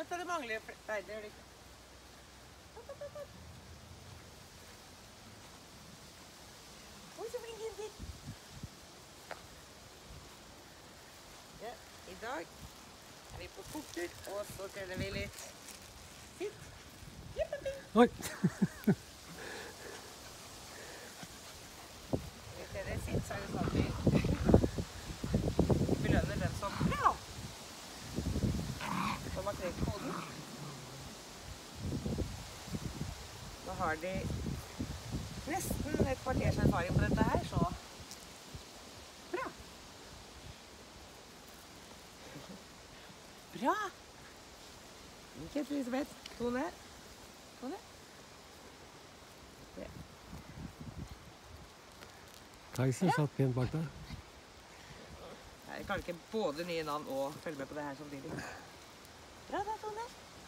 Vent, det mangler... Nei, det gjør det ikke. Oi, så flink jenter. Ja, i dag er vi på skogtur, og så trener vi litt. Sitt. Jippeping. Oi! Hvis dere sitter, så er det sånn at vi belønner den som bra. Som har knekt koden. Nå har de nesten et kvarters erfaring på dette her, så bra. Bra. Ikke Elisabeth. Tone. Tone. Kaiser satt pent bak deg. Jeg kan ikke både nye navn og følge med på det her samtidig. Bra da, Tone.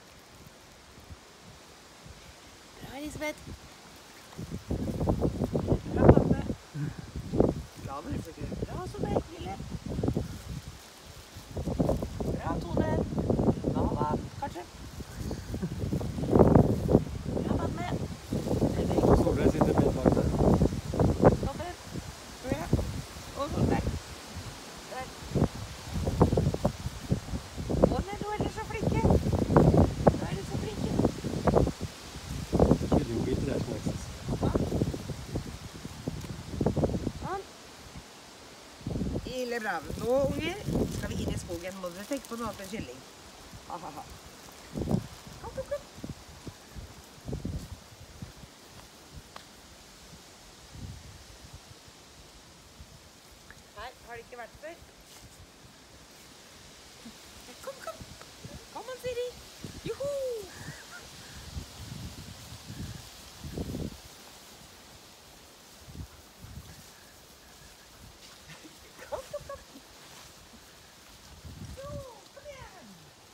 Bra, Elisabeth. Bra, Tante. Bra, Elisabeth. Bra, Tone. Lille. Bra, Tone. Nala, kanskje. Bra, Tante. Solveig sitter pent bak deg. Topper. Bra. Og Solveig. Der. Å, nei, nå er dere så flinke. Nå er dere så flinke. Kyllingbiter er som ekses. Sånn. Ille bra. Nå, unger, skal vi inn i skogen. Må dere tenke på noe annet enn kylling. Ha, ha, ha. Kom, kom, kom. Her har det ikke vært før. Kom, kom. Kom an, Siri. Juhu! Kom, kom, kom. Jo, kom igjen.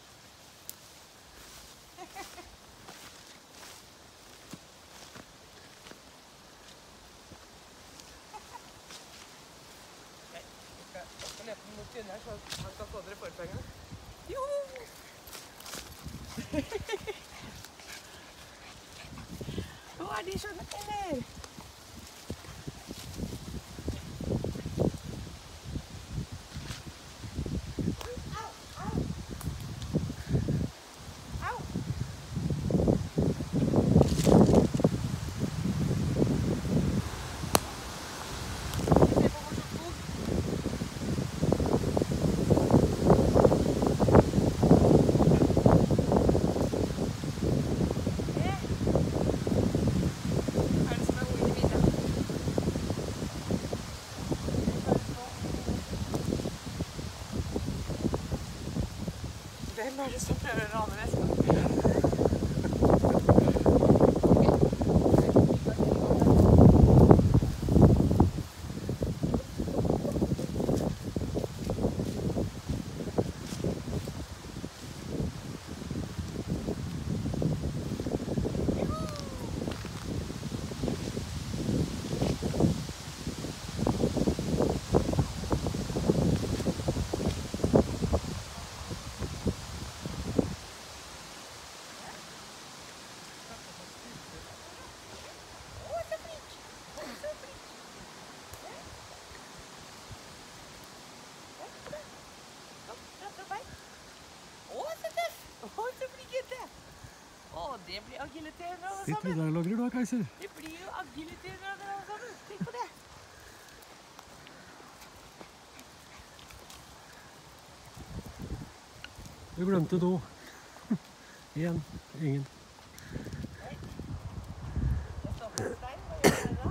Nei, jeg skal løpe mot Gunnar, så han skal få dere forfanget. Joho! Nå er de skjønne, eller? Au, au! Au! Se på vår skog. Hvem er det som prøver å rane veska? Det blir agiliteten alle Sitter du sammen. der og logrer da, Kaiser? Det blir jo agiliteten alle sammen. Tenk på det. Du glemte noe. Igjen. Ingen. Nei. Jeg står på en stein. Hva gjør dere da?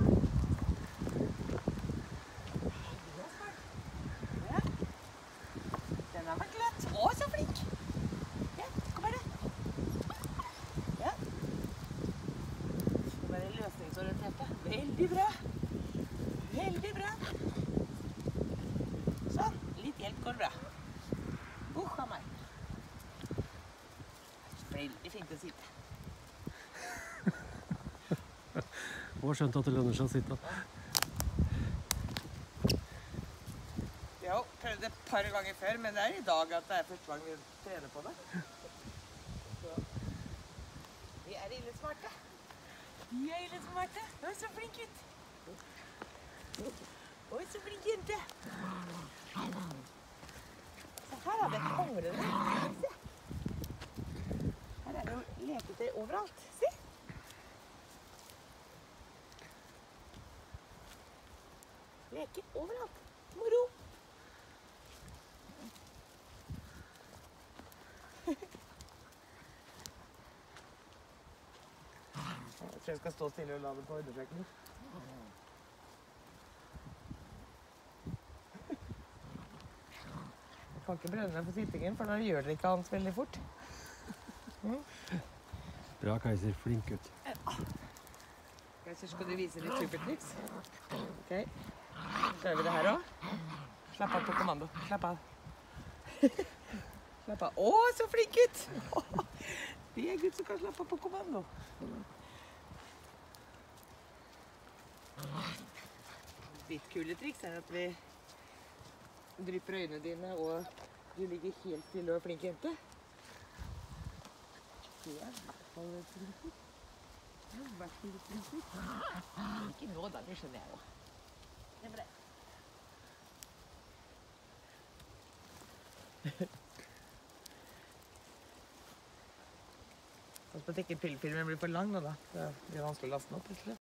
Det er smart. Ja. Den har vært lett. Å, så flink. Ja, kom her det. Ja. Skal være løsningsorienterte. Veldig bra. Veldig bra. Sånn. Litt hjelp går bra. Buch av meg. Veldig fint å sitte. Hun har skjønt at det lønner seg å sitte. Vi har jo prøvd det et par ganger før, men det er i dag at det er første gang vi trener på det. smarte. De er litt smarte. Oi, så flink gutt. Oi, så flink jente. Så her har vi et område. Se. Her er det jo leketøy overalt. Se. Leker overalt. Moro. Jeg tror jeg skal stå stille og la det på undersøkning. Jeg kan ikke brenne på sittingen, for da gjør det ikke annet veldig fort. Bra, Kaiser. Flink gutt. Kaiser, skal du vise litt supertriks? Ok. Så gjør vi det her også. Slapp av på kommando. Slapp av. Slapp av. Å, så flink gutt! Det er gutt som kan slappe av på kommando. Litt kule triks er at vi drypper øynene dine, og du ligger helt stille og er flink jente. Det er i hvert fall et prinsipp. Det er i hvert fall et prinsipp. Ikke nå da, det skjønner jeg jo. Det er bra. Pass på at ikke pillefilmen blir for lang nå da. Det blir vanskelig å laste den opp, plutselig.